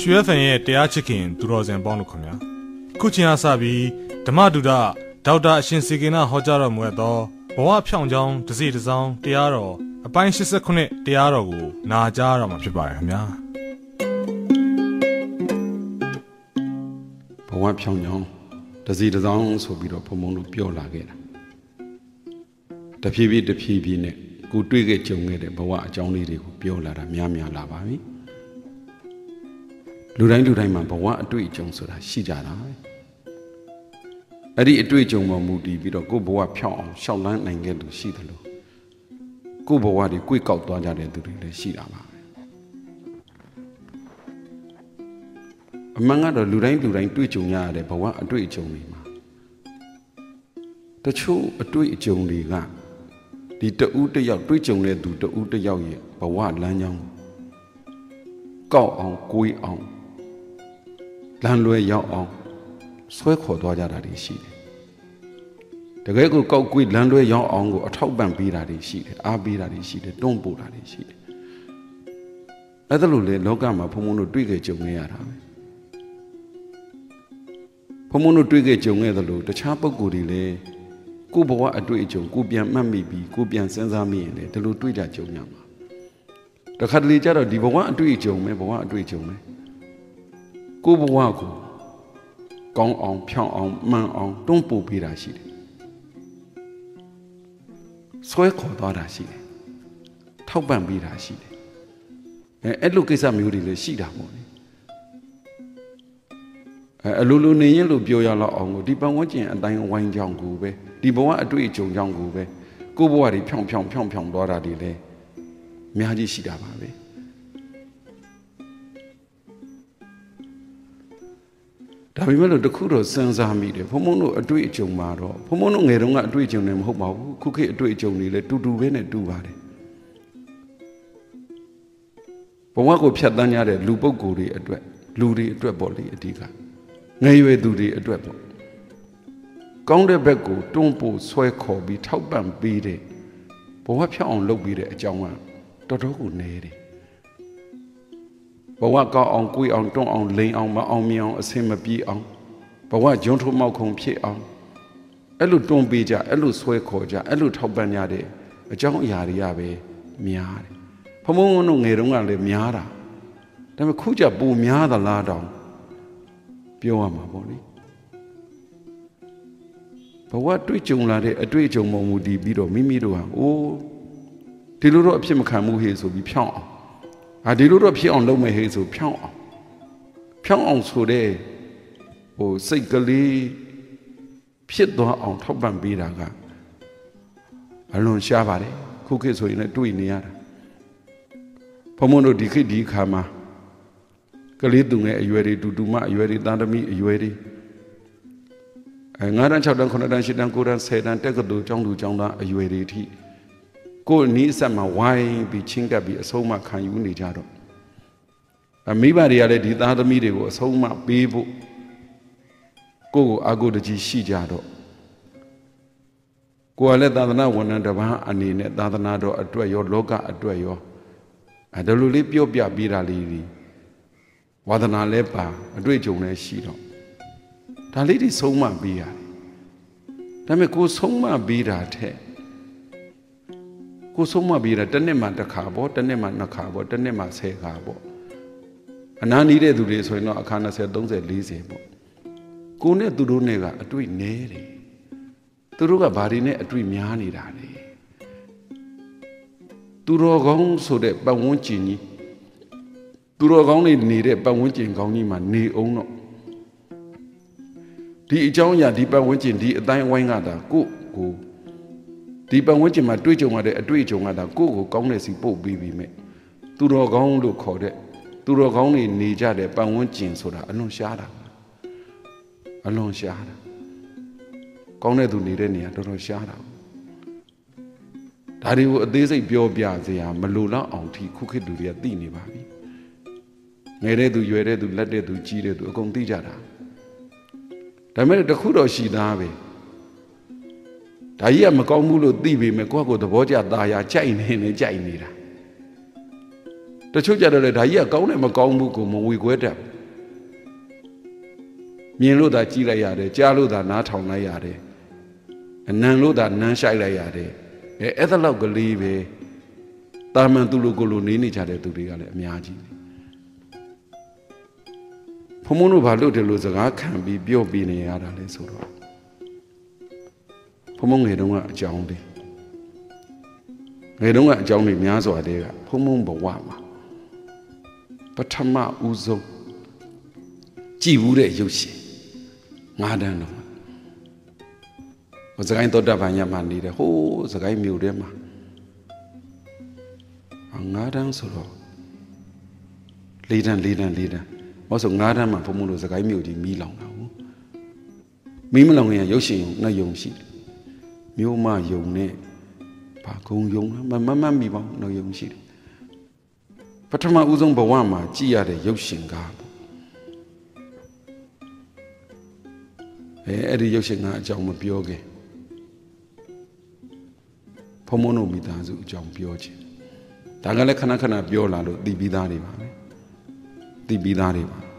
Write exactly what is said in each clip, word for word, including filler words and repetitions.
ရွှေfenရဲ့တရားချစ်ခင်သူတော်စင်ပေါင်းတို့ခင်ဗျာခုချိန်အားစပြီးဓမ္မဒုဒဒေါက်တာအရှင်စေကေနဟောကြားတော်မူသောဘဝဖြောင်းချောင်းတစ်စီတစ်စောင်းတရားတော်အပိုင်း၈၈တရားတော်ကိုနာကြားရမှာဖြစ်ပါတယ်ခင်ဗျာဘဝဖြောင်းချောင်းတစ်စီတစ်စောင်းဆိုပြီးတော့ဘုံဘုံတို့ပြောလာခဲ့တာတဖြည်းဖြည်းတဖြည်းဖြည်းနဲ့ကိုတွေ့ခဲ့ကြုံခဲ့တဲ့ဘဝအကြောင်းလေးတွေကိုပြောလာတာများများလာပါပြီလူတိုင်းလူတိုင်းမှာဘဝအတွေ့အကြုံဆိုတာရှိကြတာပဲအဲ့ဒီအတွေ့အကြုံပေါ်မူတည်ပြီးတော့ကိုယ်ဘဝဖြောင်းအောင်ရှောက်လန်းနိုင်ခဲ့လို့ရှိတယ်လို့ကိုယ်ဘဝတွေကိုယ်ကောက်သွားကြတဲ့သူတွေလည်းရှိတာပါပဲအမှန်ကတော့လူတိုင်းလူတိုင်းတွေ့ကြုံရတဲ့ဘဝအတွေ့အကြုံတွေမှာတချို့အတွေ့အကြုံတွေကဒီတဦးတစ်ယောက်တွေ့ကြုံတဲ့သူတဦးတစ်ယောက်ရဲ့ဘဝလမ်းကြောင်းကောက်အောင်ကိုယ်အောင်လမ်းလွဲရောက်အောင်ဆွဲခေါ်သွားကြတာတွေရှိတယ်တကယ်ကိုကောက်ကိုယ်လမ်းလွဲရောက်အောင်ကိုအထောက်ပံ့ပေးတာတွေရှိတယ်အားပေးတာတွေရှိတယ်တွန်းပို့တာတွေရှိတယ်အဲ့ဒါလို့လေလောကမှာဘုံဘုံတို့တွေ့ကြကြုံနေရတာပဲဘုံဘုံတို့တွေ့ကြကြုံခဲ့သလိုတခြားပုဂ္ဂိုလ်တွေလည်းကိုဘဝအတွေ့အကြုံကိုပြန်မှတ်မိပြီးကိုပြန်စဉ်းစားမိရင်လည်းဒီလိုတွေ့ကြကြုံရမှာတခါတလေကျတော့ဒီဘဝအတွေ့အကြုံပဲဘဝအတွေ့အကြုံပဲကိုဘဝကိုကောင်းအောင်ဖြောင်းအောင်မှန်အောင်တွန်းပို့ပေးတာရှိတယ်ဆွဲခေါ်သွားတာရှိတယ်ထောက်ပံ့ပေးတာရှိတယ်အဲအဲ့လိုကိစ္စမျိုးတွေလည်းရှိတာပေါ့လေအဲအလိုလိုနေရင်လို့ပြောရတော့အောင်ကိုဒီပတ်ဝန်းကျင်အတိုင်းဝိုင်းကြောင်းကိုပဲဒီဘဝအတွေ့အကြုံကြောင့်ကိုပဲကိုဘဝတွေဖြောင်းဖြောင်းဖြောင်းဖြောင်းသွားတာတွေလည်းအများကြီးရှိတာပါပဲဒါပေမဲ့လို့တခုတော့စဉ်းစားမိတယ်ဘုံဘုံတို့အတွေ့အကြုံမှာတော့ဘုံဘုံတို့ငယ်တုန်းကအတွေ့အကြုံလည်းမဟုတ်ပါဘူးခုခေတ်အတွေ့အကြုံတွေလည်းတူတူပဲနဲ့တူပါတယ်ဘဝကိုဖြတ်သန်းရတဲ့လူပုဂ္ဂိုလ်တွေအတွက်လူတွေအတွက်ပေါ့လေအဓိကငယ်ရွယ်သူတွေအတွက်ပေါ့ကောင်းတဲ့ဘက်ကိုတွန်းပို့ဆွဲခေါ်ပြီးထောက်ပံ့ပေးတဲ့ဘဝဖြောင်းအောင်လုပ်ပြီးတဲ့အကြောင်းကတော်တော်ကိုနေတယ်ဘဝကောင်းအောင်ကိုယ်အောင်တွန်းအောင်လိန်အောင်မအောင်မြင်အောင်အဆင်မပြေအောင်ဘဝဂျွန်းထုမောက်ခုံဖြစ်အောင်အဲ့လိုတွန်းပေးကြအဲ့လိုဆွဲခေါ်ကြအဲ့လိုထောက်ပံ့ကြတဲ့အကြောင်းအရာတွေကပဲများတယ်ဖမုံတို့ငယ်တုန်းကလည်းများတာဒါပေမဲ့ခုကျပိုများသလားတောင်ပြောရမှာပေါ့လေဘဝတွေ့ကြုံလာတဲ့အတွေ့အကြုံပေါ်မူတည်ပြီးတော့မိမိတို့ဟာအိုးဒီလိုတော့အဖြစ်မခံမှုဟေ့ဆိုပြီးဖြောင်းအောင်ဟာဒီလိုတော့ဖြစ်အောင်လုပ်မယ်ဟေ့ဆိုဖြောင်းအောင်ဖြောင်းအောင်ဆိုတဲ့ဟိုစိတ်ကလေးဖြစ်သွားအောင်ထောက်ပံ့ပေးတာကအလွန်ရှားပါတယ်ခုခေတ်ဆိုရင်လည်းတွေ့နေရတာဘုံဘုံတို့ဒီခေတ်ဒီခါမှာကလေးသူငယ်အရွယ်တွေတူတူမအရွယ်တွေသားသမီးအရွယ်တွေအဲငါးတန်း၆တန်းခုနှစ်တန်းရှစ်တန်းကိုးတန်းဆယ်တန်းတက္ကသိုလ်ကျောင်းသူကျောင်းသားအရွယ်တွေအထိကိုယ်နီးအဆက်မှာဝိုင်းပြီးချင်းကပ်ပြီးအဆုံးအမခံယူနေကြတော့အမိဘတွေကလည်းဒီသားသမီးတွေကိုအဆုံးအမပေးဖို့ကိုယ့်ကိုအာကိုတကြီးရှိကြတော့ကိုယ်ကလည်းသာသနာဝန်ထမ်းတစ်ပါးအနေနဲ့သာသနာတော်အတွက်ရောလောကအတွက်ရောအဲဒါလိုလေးပြောပြပေးတာလေးတွေဝါသနာလည်းပါအတွေ့အကြုံလည်းရှိတော့ဒါလေးတွေဆုံးမပေးရတယ်ဒါပေမဲ့ကိုဆုံးမပေးတာထက်ကိုဆုံးမပေးတာတစ်နှစ်မှတစ်ခါပေါ့တစ်နှစ်မှနှစ်ခါပေါ့တစ်နှစ်မှဆယ်ခါပေါ့အနားနီးတဲ့သူတွေဆိုရင်တော့အခါ၂၀ ၃၀ ၄၀ပေါ့ကိုနဲ့သူတို့နဲ့ကအတွေ့နည်းတယ်သူတို့ကဘာတွေနဲ့အတွေ့များနေတာလဲသူတော်ကောင်းဆိုတဲ့ပတ်ဝန်းကျင်ကြီးသူတော်ကောင်းတွေနေတဲ့ပတ်ဝန်းကျင်ကောင်းကြီးမှာနေအောင်တော့ဒီအကြောင်းအရာဒီပတ်ဝန်းကျင်ဒီအတိုင်းအဝိုင်းကတာကိုကိုဒီပတ်ဝန်းကျင်မှာတွေ့ကြုံရတဲ့အတွေ့အကြုံကတာကိုကိုကောင်းတဲ့စီပို့ပြီးပြီမဲ့သူတော်ကောင်းလို့ခေါ်တဲ့သူတော်ကောင်းတွေနေကြတဲ့ပတ်ဝန်းကျင်ဆိုတာအလွန်ရှားတာအလွန်ရှားတာကောင်းတဲ့သူနေတဲ့နေရာတော်တော်ရှားတာဒါတွေကိုအသေးစိတ်ပြောပြစရာမလိုတော့အောင်ထိခုခေတ်လူတွေကသိနေပါပြီငယ်တဲ့သူရွယ်တဲ့သူလက်တဲ့သူကြီးတဲ့သူအကုန်သိကြတာဒါပေမဲ့တခုတော့ရှိသားပဲဒါကြီးကမကောင်းဘူးလို့သိပေမဲ့ကိုယ့်ကိုယ်သဘောကျตาရကြိုက်နေနေကြိုက်နေတာတချို့ကြတော့လေဒါကြီးကကောင်းတယ်မကောင်းဘူးကိုမဝေခွဲတတ်မြင်လို့သာကြည့်လိုက်ရတယ်ကြားလို့သာနားထောင်လိုက်ရတယ်အနံလို့သာနမ်းရှိုက်လိုက်ရတယ်အဲအဲ့ဒါလောက်ကလေးပဲတာမန်သူလိုကိုလိုနေနေကြတဲ့သူတွေကလည်းအများကြီးဘုံမုန်းတို့ဘာလို့ဒီလိုစကားခံပြီးပြောပြနေရတာလဲဆိုတော့ဘုံမုန်းငယ်တုန်းကအကြောင်းလေးငယ်တုန်းကအကြောင်းတွေများစွာတည်းကဘုံမုန်းဘဝမှာပထမဦးဆုံးကြည်ဘူးတဲ့ရုပ်ရှင်ငါးတန်းတော့ဟိုစကိုင်းသောတာပန်ညမှာနေတယ်ဟိုးစကိုင်းမြို့ထဲမှာငါးတန်းဆိုတော့လေးတန်းလေးတန်းလေးတန်းဟောဆိုငါးတန်းမှာဘုံဘုံတို့စကိုင်းမြို့ကြီးမီးလောင်တာဟုတ်မီးမလောင်ရင်ရုပ်ရှင်နဲ့ယုံရှိတယ်မြို့မယုံနဲ့ဘာကုံယုံမမမမီပေါင်းတော့ယုံရှိတယ်ပထမဦးဆုံးဘဝမှာကြည်ရတဲ့ရုပ်ရှင်ကားအဲအဲ့ဒီရုပ်ရှင်ကားအကြောင်းမပြောခင်ဘုံဘုံတို့မိသားစုအကြောင်းပြောခြင်းဒါကလည်းခဏခဏပြောလာလို့သိပြီးသားတွေပါပဲသိပြီးသားတွေပါ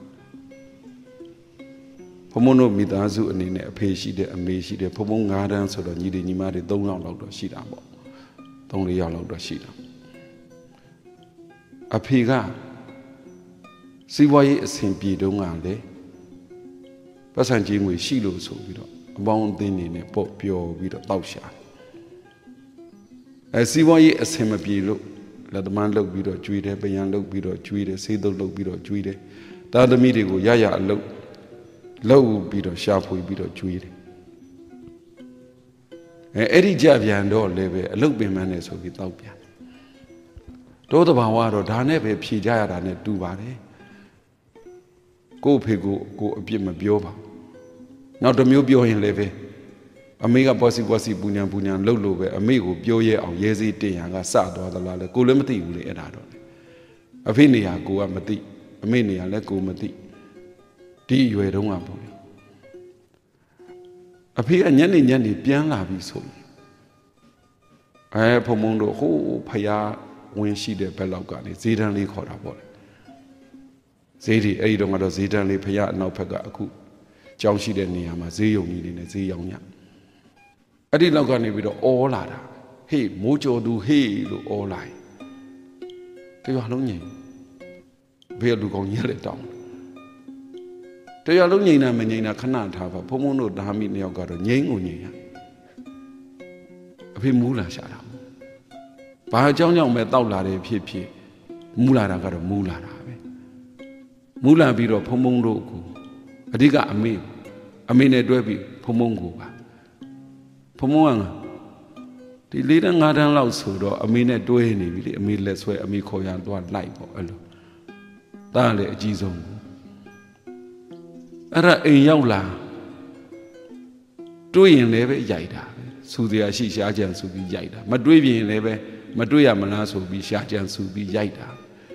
ဘုံဘုံတို့မိသားစုအနေနဲ့အဖေရှိတယ်အမေရှိတယ်ဘုံဘုံငါးတန်းဆိုတော့ညီတွေညီမတွေသုံးယောက်လောက်တော့ရှိတာပေါ့သုံးလေးယောက်လောက်တော့ရှိတာအဖေကစီးပွားရေးအဆင်ပြေတုန်းကလည်းပတ်စံကြီးငွေရှိလို့ဆိုပြီးတော့အပေါင်းအသင်းနေနဲ့ပေါ့ပျော်ပြီးတော့တောက်ရှာအဲစီးပွားရေးအဆင်မပြေလို့လက်သမားလုပ်ပြီးတော့ကျွေးတယ်ပယံလုပ်ပြီးတော့ကျွေးတယ်ဆေးသုတ်လုပ်ပြီးတော့ကျွေးတယ်သားသမီးတွေကိုရရအလုပ်လုပ်ပြီးတော့ရှာဖွေပြီးတော့ကျွေးတယ်အဲအဲ့ဒီကြပြန်တော့လည်းပဲအလုပ်ပင်ပန်းနေဆိုပြီးတောက်ပြန်တိုးတဘာဝတော့ဒါနဲ့ပဲဖြေကြရတာနဲ့တူပါတယ်ကို့ဖေကိုကိုအပြစ်မပြောပါနောက်တစ်မျိုးပြောရင်လည်းပဲအမေကပေါ်စီပေါ်စီပူညာပူညာလှုပ်လို့ပဲအမေကိုပြောရဲအောင်ရဲစေးတင်ရန်ကစသွားသလားလဲကိုလည်းမသိဘူးလေအဲ့ဒါတော့အဖေနေရာကိုကမသိအမေနေရာလည်းကိုမသိဒီအရွယ်တုန်းကပေါ့အဖေကညနေညနေပြန်လာပြီဆိုရင်အဲဖုံဖုံတို့ဟိုးဖယားဝင်ရှိတဲ့ဘက်လောက်ကနေဈေးတန်းလေးခေါ်တာပေါ့လေဈေးဒီအဲ့ဒီတော့ကတော့ဈေးတန်းလေးဖယားအနောက်ဘက်ကအခုကြောင်းရှိတဲ့နေရာမှာဈေးရုံကြီးတွေနဲ့ဈေးရောင်းညအဲ့ဒီလောက်ကနေပြီးတော့အော်လာတာဟေးမိုးကြော်သူဟေးလို့အော်လိုက်တရားလုံးငိမ့်ဘယ်လူကောင်းကြီးလဲတောင်းတရားလုံးငိမ့်တာမငိမ့်တာခဏထားပါဘုံဘုံတို့ဓာမိနှစ်ယောက်ကတော့ငိမ့်ကိုငိမ့်ရအဖေမူးလာရှာတာဘာအကြောင်းကြောင့်ပဲတောက်လာတယ်ဖြစ်ဖြစ်မူးလာတာကတော့မူးလာတာပဲမူးလာပြီးတော့ဘုံဘုံတို့ကိုအဓိကအမေအမေနဲ့တွဲပြီးဘုံဘုံကိုပါဘုံဘုံကဒီလေးတန်းငါးတန်းလောက်ဆိုတော့အမေနဲ့တွဲနေပြီလေအမေလက်ဆွဲအမေခေါ်ရသွားလိုက်ပေါ့အဲ့လိုဒါလည်းအကြီးဆုံးအဲ့ဒါအိမ်ရောက်လာတွေးရင်လည်းပဲရိုက်တာပဲစူစရာရှိရှားကြံစူပြီးရိုက်တာမတွေးပြရင်လည်းပဲမတွေးရမလားဆိုပြီးရှားကြံစူပြီးရိုက်တာ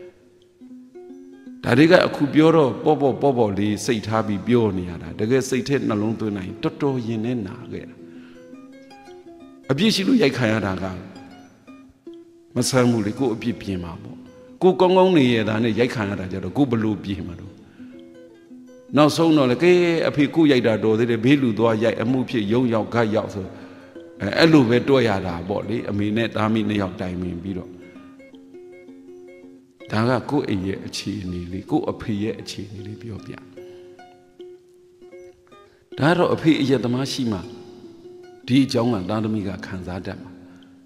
ဒါတွေကအခုပြောတော့ပေါ့ပေါ့ပေါ့ပေါ့လေးစိတ်ထားပြီးပြောနေရတာတကယ်စိတ်ထဲနှလုံးသွင်းနိုင်တော်တော်ရင်နဲ့နာခဲ့တာအပြစ်ရှိလို့ရိုက်ခံရတာကမဆန်းဘူးလေကိုအပြစ်ပြင်မှာပေါ့ကိုကောင်းကောင်းနေရတာနဲ့ရိုက်ခံရတာကြတော့ကိုဘလို့ပြင်မှာတော့နောက်ဆုံးတော့လေကဲအဖေကိုရိုက်တာတော်သေးတယ်ဘေးလူသွားရိုက်အမှုဖြစ်ရုံရောက်ဂတ်ရောက်ဆိုအဲအဲ့လိုပဲတွဲရတာပေါ့လေအမေနဲ့သားမိနှစ်ယောက်တိုင်ပင်ပြီးတော့ဒါကကိုယ့်အိမ်ရဲ့အခြေအနေလေးကိုယ့်အဖေရဲ့အခြေအနေလေးပြောပြဒါတော့အဖေအယက်သမားရှိမှဒီအကြောင်းကသားသမီးကခံစားတတ်မှာ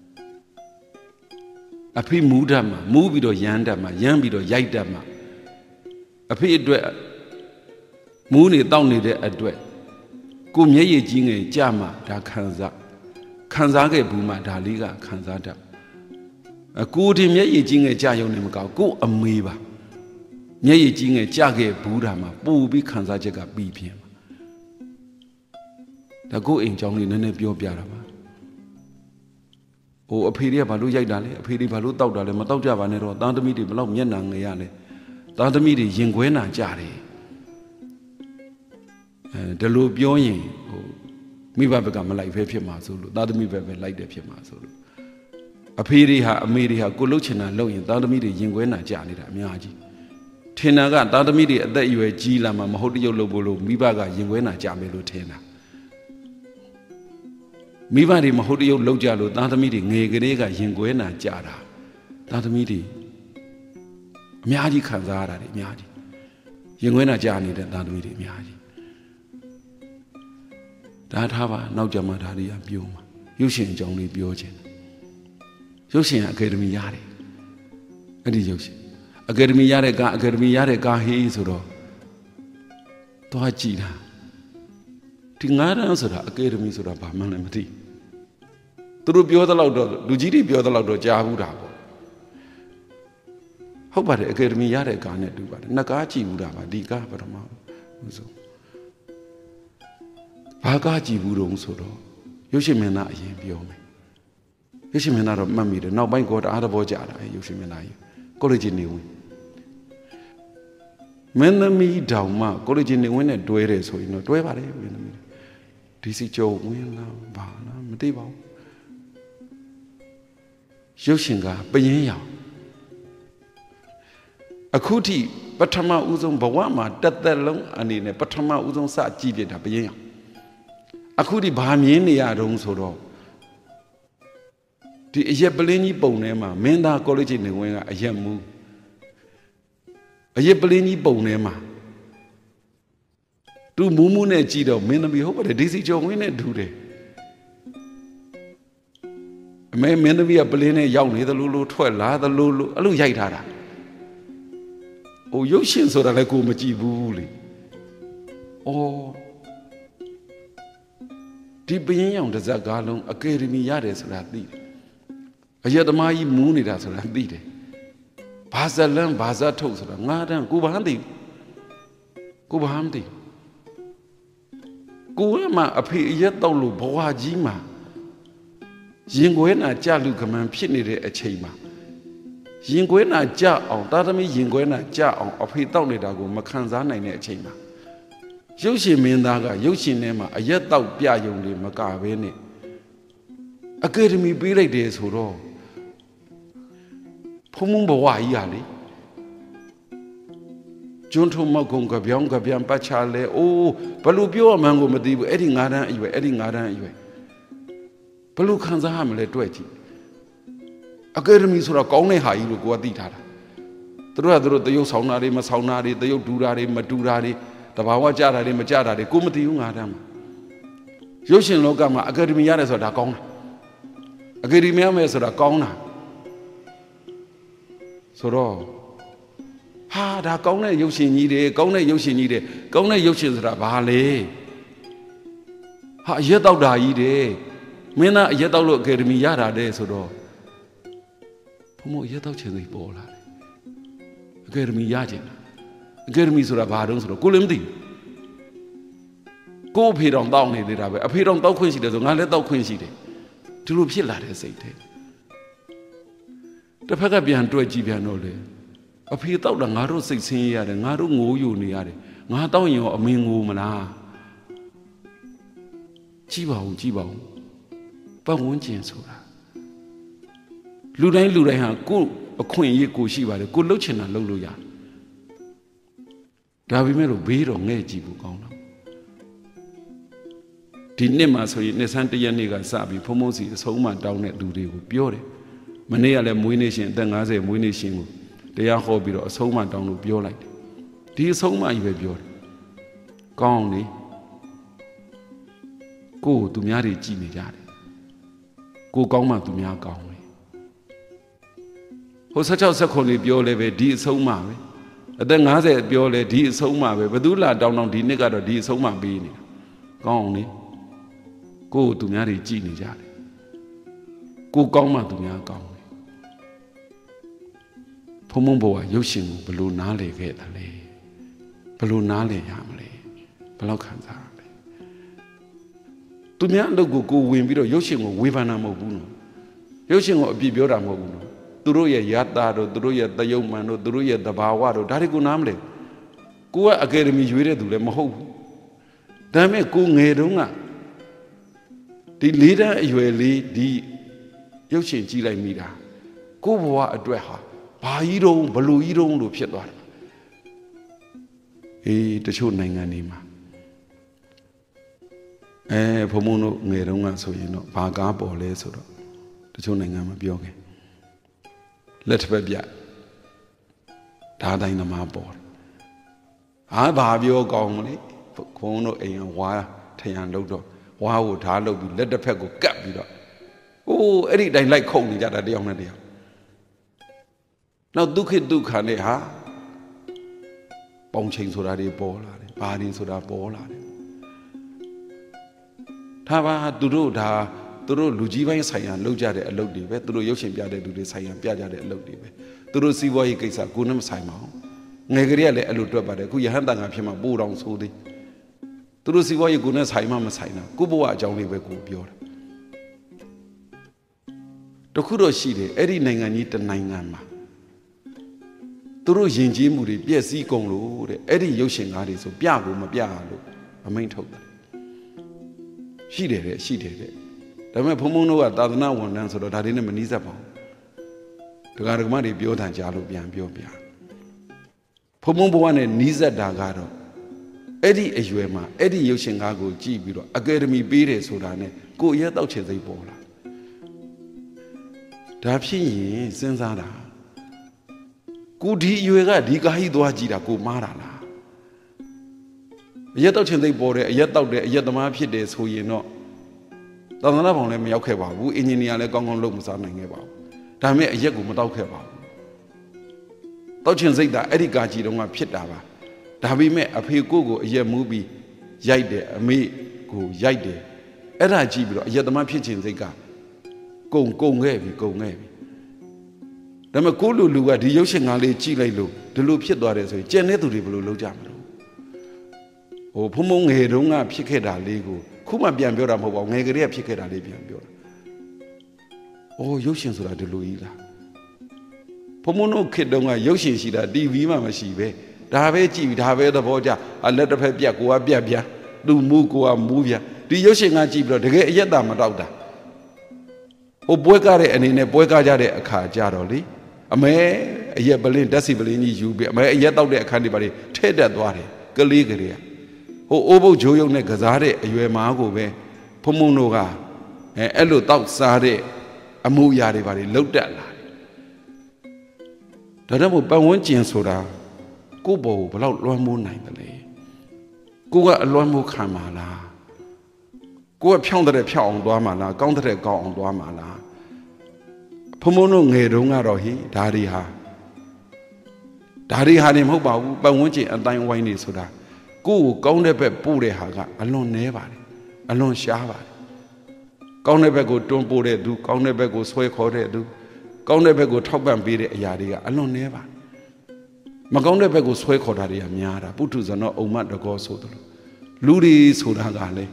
အဖေမူးတတ်မှာမူးပြီးတော့ရမ်းတတ်မှာရမ်းပြီးတော့ရိုက်တတ်မှာအဖေအတွက်မူးနေတောက်နေတဲ့အတွက်ကိုမျက်ရည်ကြီးငယ်ကြမှာဒါခံစားခံစားခဲ့ဘူးမှဒါလေးကခံစားတတ်အကိုဒီမျက်ရည်ကြီးငယ်ကြရုံနဲ့မကောက်ကိုအမေပါမျက်ရည်ကြီးငယ်ကြခဲ့ဘူးတာမှာပူပြီးခံစားချက်ကပြီးပြင်းဒါကိုအိမ်ကြောင်းလေးနည်းနည်းပြောပြတာပါဟိုအဖေတွေကဘာလို့ရိုက်တာလဲအဖေတွေဘာလို့တောက်တာလဲမတောက်ကြပါနဲ့တော့သားသမီးတွေဘလောက်မျက်နှာငယ်ရလဲသားသမီးတွေရင်ခွဲနာကြတယ်အဲဒီလိုပြောရင်ဟိုမိဘဘက်ကမလိုက်ဖဲဖြစ်မှာဆိုလို့သားသမီးဘက်ပဲလိုက်တယ်ဖြစ်မှာဆိုလို့အဖေတွေဟာအမေတွေဟာကိုလှုပ်ချင်တာလှုပ်ရင်သားသမီးတွေရင်ခွဲနာကြနေတာအများကြီးထင်တာကသားသမီးတွေအသက်အရွယ်ကြီးလာမှမဟုတ်တရုပ်လုပ်ဖို့လို့မိဘကရင်ခွဲနာကြမယ်လို့ထင်တာမိဘတွေမဟုတ်တရုပ်လုပ်ကြလို့သားသမီးတွေငယ်ကလေးကရင်ခွဲနာကြတာသားသမီးတွေအများကြီးခံစားရတာတွေအများကြီးရင်ခွဲနာကြနေတဲ့သားသမီးတွေအများကြီးဒါထားပါနောက်ကြမှာဒါတွေကပြောမှာရုပ်ရှင်အကြောင်းလေးပြောခြင်းရုပ်ရှင်အကယ်ဒမီရတယ်အဲ့ဒီရုပ်ရှင်အကယ်ဒမီရတဲ့ကအကယ်ဒမီရတဲ့ကားဟေးဆိုတော့သွားကြည့်တာဒီငါးတန်းဆိုတာအကယ်ဒမီဆိုတာဘာမှလည်းမသိသူတို့ပြောသလောက်တော့လူကြီးတွေပြောသလောက်တော့ကြားဘူးတာပေါ့ဟုတ်ပါတယ်အကယ်ဒမီရတဲ့ကားနဲ့တူပါတယ်နှစ်ကားကြည့်ဘူးတာပါဒီကားပထမဦးဆုံးဘာကားကြည့်ဘူးတုံးဆိုတော့ရုပ်ရှင်မင်းသားအရင်ပြောမယ်ရုပ်ရှင်မင်းသားတော့မှတ်မိတယ်နောက်ပိုင်းကောတအားသဘောကျတာအဲရုပ်ရှင်မင်းသားကြီးကိုလေဂျင်နေဝင်မင်းသမီးတောင်မှကိုလေဂျင်နေဝင်နဲ့တွဲတယ်ဆိုရင်တော့တွဲပါတယ်မင်းသမီးဒီစီကျော်ဝင်လာဘာလားမသိပါဘူးရုပ်ရှင်ကပရင်ရောင်အခုထိပထမဦးဆုံးဘဝမှာတက်သက်လုံးအနေနဲ့ပထမဦးဆုံးစကြည့်ပြတာပရင်ရောင်အခုဒီဘာမြင်နေရတုံးဆိုတော့ဒီအရက်ပလင်းကြီးပုံထဲမှာမင်းသားကောလိပ်နေဝင်ကအရက်မူအရက်ပလင်းကြီးပုံထဲမှာသူမူးမူးနဲ့ကြည့်တော့မင်းသမီးဟုတ်ပါတယ်ဒီစီကျော်ဝင်းနဲ့ဒူတယ်အမေမင်းသမီးကပလင်းနဲ့ရောက်နေသလိုလိုထွက်လာသလိုလိုအဲ့လိုရိုက်ထားတာဟိုရုပ်ရှင်ဆိုတာလည်းကိုမကြည့်ဘူးလေအော်ဒီပရင်ရောင်တစ်စက်ကားလုံးအကယ်ဒမီရတယ်ဆိုတာသိတယ်အရက်သမားကြီးမူးနေတာဆိုတာသိတယ်ဘာဇလန်ဘာဇထုတ်ဆိုတာငါတန်းကိုဘာမှမသိကိုဘာမှမသိကိုကမှအဖေအရက်တောက်လို့ဘဝကြီးမှာရင်ခွဲနာကြလူကမန်ဖြစ်နေတဲ့အချိန်မှာရင်ခွဲနာကြအောင်တာသမီရင်ခွဲနာကြအောင်အဖေတောက်နေတာကိုမခံစားနိုင်တဲ့အချိန်မှာရုပ်ရှင်မင်းသားကရုပ်ရှင်ထဲမှာအရက်တောက်ပြယုံတွေမကဘဲနဲ့အကယ်ဒမီပေးလိုက်တယ်ဆိုတော့ဖုံဖုံဘဝကြီးဟာလေကျွန်းထုံမောက်ကုံကပြောင်းကပြန်ပတ်ချလဲအိုးဘလို့ပြောမှန်းကိုမသိဘူးအဲ့ဒီငါးတန်းအရွယ်အဲ့ဒီငါးတန်းအရွယ်ဘလို့ခံစားရမလဲတွေ့ကြည့်အကယ်ဒမီဆိုတာကောင်းတဲ့ဟာကြီးလို့ကိုကသိထားတာသူတို့ကသူတို့တရုပ်ဆောင်တာတွေမဆောင်တာတွေတရုပ်ဒူတာတွေမဒူတာတွေတဘာဝကြတာတွေမကြတာတွေကိုမသိဘူးငါးတန်းမှာရုပ်ရှင်လောကမှာအကယ်ဒမီရတယ်ဆိုတာဒါကောင်းတာအကယ်ဒမီရမယ်ဆိုတာကောင်းတာဆိုတော့ဟာဒါကောင်းတဲ့ရုပ်ရှင်ကြီးတွေကောင်းတဲ့ရုပ်ရှင်ကြီးတွေကောင်းတဲ့ရုပ်ရှင်ဆိုတာဘာလဲဟာအရက်တောက်တာကြီးတွေမင်းသားအရက်တောက်လို့အကယ်ဒမီရတာတဲ့ဆိုတော့ဘုံမအရက်တောက်ချင်စိတ်ပေါ်လာတယ်အကယ်ဒမီရချင်တာအကယ်ဒမီဆိုတာဘာတုံးဆိုတော့ကိုလည်းမသိဘူးကိုအဖေတော်တောက်နေသေးတာပဲအဖေတော်တောက်ခွင့်ရှိတယ်ဆိုငါလည်းတောက်ခွင့်ရှိတယ်ဒီလိုဖြစ်လာတဲ့စိတ်တဲ့တစ်ဖက်ကပြန်တွက်ကြည့်ပြန်တော့လေအဖေတောက်တာငါတို့စိတ်ဆင်းရဲရတယ်ငါတို့ငိုးယူနေရတယ်ငါတောက်ရင်ရောအမင်းငိုးမလားကြည့်ပါဦးကြည့်ပါဦးပတ်ဝန်းကျင်ဆိုတာလူတိုင်းလူတိုင်းဟာကိုယ်အခွင့်အရေးကိုရှိပါတယ်ကိုလှုပ်ချင်တာလှုပ်လို့ရတယ်ဒါပေမဲ့လို့ဘေးတော့ငဲ့ကြည့်ဖို့ကောင်းတော့ဒီနှစ်မှာဆိုရင်နှစ်ဆန်းတရက်နေ့ကစပြီးဖုံဖုံစီအဆုံးမတောင်းတဲ့လူတွေကိုပြောတယ်မနေ့ကလည်းမွေးနေ့ရှင်အသက်၅၀မွေးနေ့ရှင်ကိုတရားဟောပြီးတော့အဆုံးမတောင်းလို့ပြောလိုက်တယ်ဒီအဆုံးမကြီးပဲပြောတယ်ကောင်းလေကိုယ်သူများတွေကြည်နေကြတယ်ကိုကောင်းမှသူများကောင်းတယ်ဟို၁၆ ၁၇လေးပြောလဲပဲဒီအဆုံးမပဲအသက်၅၀ပြောလဲဒီအဆုံးမပဲဘသူလာတောင်းတောင်းဒီနှစ်ကတော့ဒီအဆုံးမပေးနေတာကောင်းလေကိုယ်သူများတွေကြည်နေကြတယ်ကိုကောင်းမှသူများကောင်းတယ်ဖုံဖုံဘဝရုပ်ရှင်ကိုဘလို့နားလေခဲ့တယ်လဲဘလို့နားလေရမလဲဘလောက်ခံစားရလဲသူများအလုပ်ကိုကိုဝင်ပြီးတော့ရုပ်ရှင်ကိုဝေဖန်တာမဟုတ်ဘူးနော်ရုပ်ရှင်ကိုအပြစ်ပြောတာမဟုတ်ဘူးနော်သူတို့ရဲ့ယတာတို့သူတို့ရဲ့တယုံမှန်တို့သူတို့ရဲ့တဘာဝတို့ဒါတွေကိုနားမလဲကိုကအကယ်ဒမီရွေးတဲ့သူလည်းမဟုတ်ဘူးဒါပေမဲ့ကိုငယ်တုန်းကဒီလေးတန်းအရွယ်လေးဒီရုပ်ရှင်ကြည့်လိုက်မိတာကိုဘဝအတွက်ဟာဘာကြီးတုံးဘလူကြီးတုံးလို့ဖြစ်သွားတယ်အေးတချို့နိုင်ငံတွေမှာအဲဘုံဘုံတို့ငယ်တုန်းကဆိုရင်တော့ဘာကားပေါ်လဲဆိုတော့တချို့နိုင်ငံမှာပြောခဲ့လက်တစ်ဖက်ပြဓာတ်တိုင်းသမားပေါ်တယ်ဟာဘာပြောကောင်းမလဲဘုံတို့အိမ်ကဝါထရန်လုပ်တော့ဝါကိုဓာတ်လုပ်ပြီးလက်တစ်ဖက်ကိုကတ်ပြီးတော့အိုးအဲ့ဒီတိုင်းလိုက်ခုန်နေကြတာတယောက်နဲ့တယောက်နောက်ဒုက္ခဒုက္ခနဲ့ဟာပေါင်ချိန်ဆိုတာတွေပေါ်လာတယ်ဘာတွေဆိုတာပေါ်လာတယ်ဒါပါသူတို့ဒါသူတို့လူကြီးပိုင်းဆိုင်ရာလုပ်ကြတဲ့အလုပ်တွေပဲသူတို့ရုပ်ရှင်ပြတဲ့လူတွေဆိုင်ရာပြကြတဲ့အလုပ်တွေပဲသူတို့စီးပွားရေးကိစ္စကိုနဲ့မဆိုင်ပါဘူးငယ်ကလေးကလည်းအဲ့လိုတွက်ပါတယ်အခုယဟန်တန်ကဖြစ်မှာပို့တော်ဆိုသေးသူတို့စီးပွားရေးကိုနဲ့ဆိုင်မှမဆိုင်တာကိုဘဝအကြောင်းလေးပဲကိုပြောတာတခုတော့ရှိတယ်အဲ့ဒီနိုင်ငံကြီးတနိုင်ငံမှာသူတို့ယဉ်ကျေးမှုတွေပြည့်စည်ကုန်လို့တဲ့အဲ့ဒီရုပ်ရှင်ကားတွေဆိုပြဖို့မပြလို့အမိန့်ထုတ်တယ်ရှိတယ်တဲ့ရှိတယ်တဲ့ဒါပေမဲ့ဘုံဘုံတို့ကသာသနာဝန်ထမ်းဆိုတော့ဒါတွေနဲ့မနီးစပ်ပါဘူးဒကာဒကမတွေပြောတန်ကြားလို့ပြန်ပြောပြဘုံဘုံဘဝနဲ့နီးစပ်တာကတော့အဲ့ဒီအရွယ်မှာအဲ့ဒီရုပ်ရှင်ကားကိုကြည့်ပြီးတော့အကယ်ဒမီပေးတယ်ဆိုတာနဲ့ကိုယ့်ရဲ့တောက်ချင်စိတ်ပေါ်လာဒါဖြစ်ရင်စဉ်းစားတာကိုဒီအရွယ်ကဒီကားကြီးသွားကြည့်တာကိုမားတာလားအရက်တောက်ချင်စိတ်ပေါ်တယ်အရက်တောက်တယ်အရက်သမားဖြစ်တယ်ဆိုရင်တော့သာသနာ့ဘောင်လည်းမရောက်ခဲ့ပါဘူးအင်ဂျင်နီယာလည်းကောင်းကောင်းလုပ်မစားနိုင်ခဲ့ပါဘူးဒါပေမဲ့အရက်ကိုမတောက်ခဲ့ပါဘူးတောက်ချင်စိတ်သာအဲ့ဒီကားကြီးတုန်းကဖြစ်တာပါဒါပေမဲ့အဖေကိုကိုအရက်မူးပြီးရိုက်တယ်အမေကိုရိုက်တယ်အဲ့ဒါကြည့်ပြီးတော့အရက်သမားဖြစ်ချင်စိတ်ကကုံကုံခဲ့ပြီကုံခဲ့ပြီဒါပေမဲ့ကိုလူလူကဒီရုပ်ရှင်ကားလေးကြည့်လိုက်လို့ဒီလိုဖြစ်သွားတယ်ဆိုရင်ကျန်တဲ့သူတွေဘယ်လိုလုပ်ကြမလဲဟိုဖုံဖုံငယ်တုန်းကဖြစ်ခဲ့တာလေးကိုခုမှပြန်ပြောတာမဟုတ်ပါဘူးငယ်ကလေးကဖြစ်ခဲ့တာလေးပြန်ပြောတာ။အိုးရုပ်ရှင်ဆိုတာဒီလိုကြီးလား။ဖုံဖုံတို့ခေတ်တုန်းကရုပ်ရှင်ရှိတာ တီဗီ မှမရှိပဲ။ဒါပဲကြည့်ဒါပဲသဘောကျအလက်တစ်ဖက်ပြက်ကိုကပြက်ပြားသူ့မူကိုကမူးပြားဒီရုပ်ရှင်ကကြည့်ပြီးတော့တကယ်အယက်တာမတောက်တာ။ဟိုပွဲကားတဲ့အနေနဲ့ပွဲကားကြတဲ့အခါကြတော့လေအမဲအရက်ပလင်းဓာတ်စီပလင်းကြီးယူပြီးအမဲအရက်တောက်တဲ့အခန်းတွေပါလေထဲ့တက်သွားတယ်ကလေးကလေးကဟိုအိုးဘုတ်ဂျိုးရုံနဲ့ကစားတဲ့အရွယ်မားကိုပဲဖုံဖုံတို့ကအဲအဲ့လိုတောက်စားတဲ့အမှုအရာတွေပါလေလှုပ်တက်လာတယ်ဒါတော့ပတ်ဝန်းကျင်ဆိုတာကိုယ့်ဘောကိုဘယ်လောက်လွှမ်းမိုးနိုင်တယ်လဲကိုကအလွှမ်းမိုးခံပါလားကိုကဖြောင်းတဲ့ဖြောင်းအောင်သွားမှာလားကောင်းတဲ့ကောင်းအောင်သွားမှာလားဖုံဖုံတို့ငယ်တုန်းကတော့ဟိဒါတွေဟာဒါတွေဟာနေမဟုတ်ပါဘူးပတ်ဝန်းကျင်အတိုင်းဝိုင်းနေဆိုတာကိုကိုကောင်းတဲ့ဘက်ပို့တဲ့ဟာကအလွန်နဲပါတယ်အလွန်ရှားပါတယ်ကောင်းတဲ့ဘက်ကိုတွန်းပို့တဲ့သူကောင်းတဲ့ဘက်ကိုဆွဲခေါ်တဲ့သူကောင်းတဲ့ဘက်ကိုထောက်ပံ့ပေးတဲ့အရာတွေကအလွန်နဲပါတယ်မကောင်းတဲ့ဘက်ကိုဆွဲခေါ်တာတွေကများတာပုထုဇဏောအုံမတကောဆိုတယ်လူတွေဆိုတာကလည်း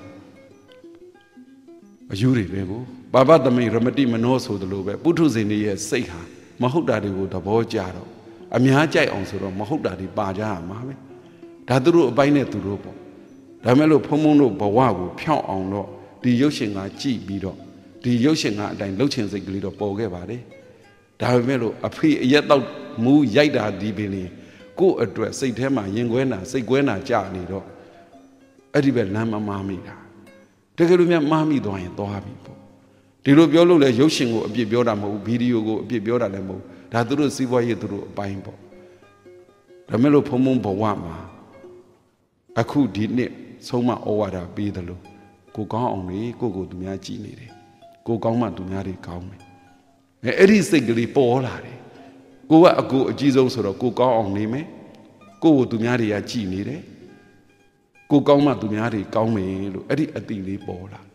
အယူတွေပဲကိုပါပသမိရမတိမနောဆိုတယ်လို့ပဲပုထုဇဉ်တွေရဲ့စိတ်ဟာမဟုတ်တာတွေကိုသဘောကျတော့အများကြိုက်အောင်ဆိုတော့မဟုတ်တာတွေပါကြရမှာပဲဒါသူတို့အပိုင်းနဲ့သူတို့ပေါ့ဒါမဲ့လို့ဖုံဖုံတို့ဘဝကိုဖြောင်းအောင်တော့ဒီရုပ်ရှင်ကကြည့်ပြီးတော့ဒီရုပ်ရှင်ကအတိုင်းလှုပ်ချင်စိတ်ကလေးတော့ပေါ်ခဲ့ပါတယ်ဒါပေမဲ့လို့အဖေအရက်တော့မူးရိုက်တာဒီပင်လေကို့အတွက်စိတ်ထဲမှာရင်ခွဲနာစိတ်ကွဲနာကြနေတော့အဲ့ဒီပဲလမ်းမမားမိတာတကယ်လို့များမားမိသွားရင်သွားပြီပေါ့ဒီလိုပြောလို့လဲရုပ်ရှင်ကိုအပြစ်ပြောတာမဟုတ်ဘူးဗီဒီယိုကိုအပြစ်ပြောတာလည်းမဟုတ်ဒါသူတို့စီးပွားရေးသူတို့အပိုင်းပေါ့ဒါမဲ့လို့ဖုံဖုံဘဝမှာအခုဒီနှစ်ဆုံးမဩဝါဒပေးတယ်လို့ကိုကောင်းအောင်လေကိုကိုသူများကြည်နေတယ်ကိုကောင်းမှသူများတွေကောင်းမယ်အဲအဲ့ဒီစိတ်ကလေးပေါ်လာတယ်ကိုကအကိုအကြီးဆုံးဆိုတော့ကိုကောင်းအောင်နေမယ်ကိုကိုသူများတွေကကြည်နေတယ်ကိုကောင်းမှသူများတွေကောင်းမယ်လို့အဲ့ဒီအတိလေးပေါ်လာ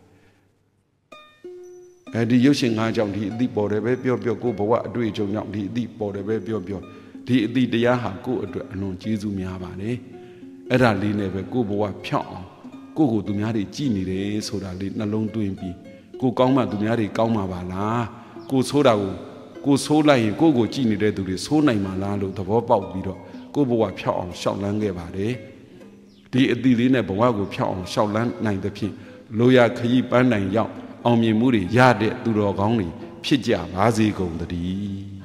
အဲ့ဒီရုပ်ရှင်ငါးကြောင့်ဒီအတိပေါ်တယ်ပဲပြောပြောကိုဘဝအတွေ့အကြုံကြောင့်ဒီအတိပေါ်တယ်ပဲပြောပြောဒီအတိတရားဟာကိုအတွက်အလွန်ကျေးဇူးများပါတယ်အဲ့ဒါလေးနဲ့ပဲကိုဘဝဖြောင်းအောင်ကိုကိုသူများတွေကြည်နေတယ်ဆိုတာလေးနှလုံးသွင်းပြီးကိုကောင်းမှသူများတွေကောင်းမှာပါလားကိုဆိုးတာကိုကိုဆိုးလိုက်ရင်ကိုကိုကြည်နေတဲ့သူတွေဆိုးနိုင်မှာလားလို့သဘောပေါက်ပြီးတော့ကိုဘဝဖြောင်းအောင်ရှောက်လန်းခဲ့ပါတယ်ဒီအတိလေးနဲ့ဘဝကိုဖြောင်းအောင်ရှောက်လန်းနိုင်တဲ့ဖြင့်လိုရာခရီးပန်းနိုင်ရောက်အောင်မြင်မှုတွေရတဲ့သူတော်ကောင်းတွေဖြစ်ကြပါစေကုန်သတည်း